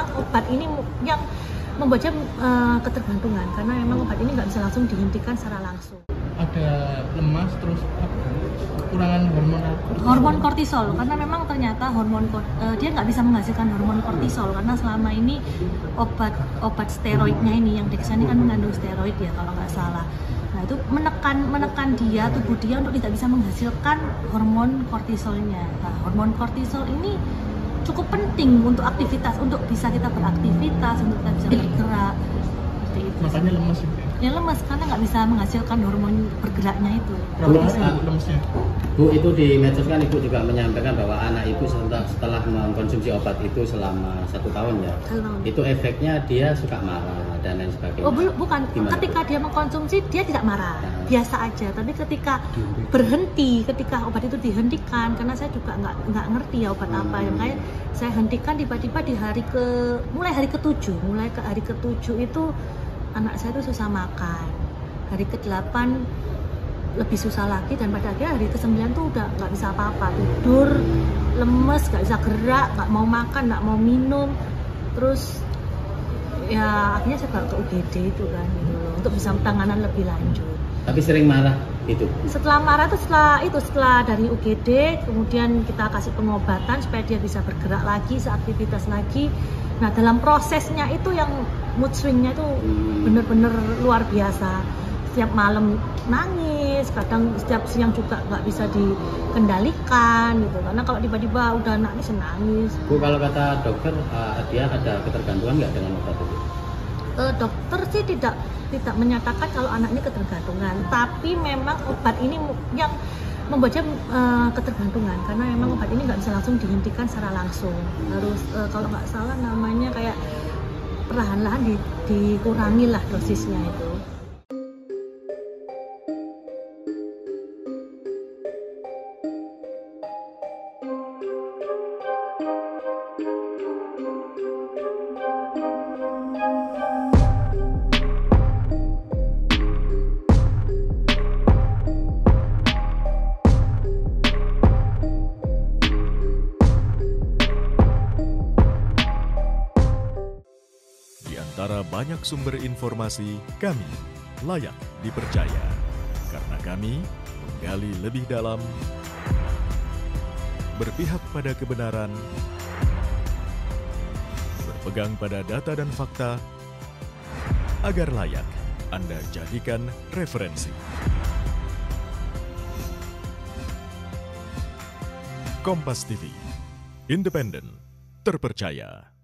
obat ini yang membuat dia ketergantungan, karena memang obat ini nggak bisa langsung dihentikan secara langsung. Ada lemas, terus kekurangan hormon kortisol, karena memang ternyata dia nggak bisa menghasilkan hormon kortisol karena selama ini obat steroidnya ini, yang Dexa ini kan mengandung steroid ya kalau nggak salah. Nah itu menekan tubuh dia untuk tidak bisa menghasilkan hormon kortisolnya. Nah, hormon kortisol ini cukup penting untuk aktivitas, untuk bisa kita beraktivitas, untuk kita bisa bergerak. Seperti itu. Makanya lemas ya lemas karena nggak bisa menghasilkan hormon bergeraknya itu. Lemesnya. Bu, itu di medsos kan Ibu juga menyampaikan bahwa anak Ibu setelah mengkonsumsi obat itu selama 1 tahun ya, itu efeknya dia suka marah dan lain sebagainya. Oh bukan, gimana, ketika dia mengkonsumsi dia tidak marah, biasa aja. Tapi ketika berhenti, ketika obat itu dihentikan, karena saya juga nggak ngerti ya obat apa, makanya saya hentikan tiba-tiba di mulai hari ke-7 itu anak saya itu susah makan, hari ke-8 lebih susah lagi, dan pada akhirnya hari ke-9 tuh udah nggak bisa apa-apa, tidur, lemes, nggak bisa gerak, nggak mau makan, nggak mau minum, terus ya akhirnya saya bawa ke UGD itu kan gitu loh, untuk bisa penanganan lebih lanjut. Tapi sering marah itu? Setelah marah itu setelah dari UGD, kemudian kita kasih pengobatan supaya dia bisa bergerak lagi, seaktivitas lagi. Nah dalam prosesnya itu yang mood swingnya itu bener-bener luar biasa. Setiap malam nangis, kadang setiap siang juga nggak bisa dikendalikan gitu. Karena kalau tiba-tiba udah nangis. Bu, kalau kata dokter dia ada ketergantungan nggak dengan obat itu? Dokter sih tidak menyatakan kalau anak ini ketergantungan, tapi memang obat ini yang membuat dia ketergantungan, karena memang obat ini nggak bisa langsung dihentikan secara langsung. Harus kalau nggak salah namanya kayak perlahan-lahan dikurangi lah dosisnya itu. Antara banyak sumber informasi, kami layak dipercaya karena kami menggali lebih dalam, berpihak pada kebenaran, berpegang pada data dan fakta, agar layak Anda jadikan referensi. Kompas TV, independen, terpercaya.